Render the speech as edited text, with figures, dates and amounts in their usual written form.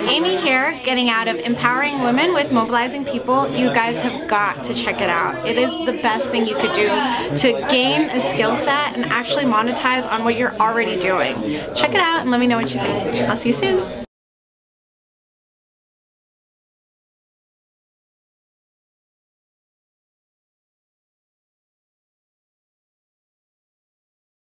Amy here, getting out of Empowering Women with Mobilizing People. You guys have got to check it out. It is the best thing you could do to gain a skill set and actually monetize on what you're already doing. Check it out and let me know what you think. I'll see you soon.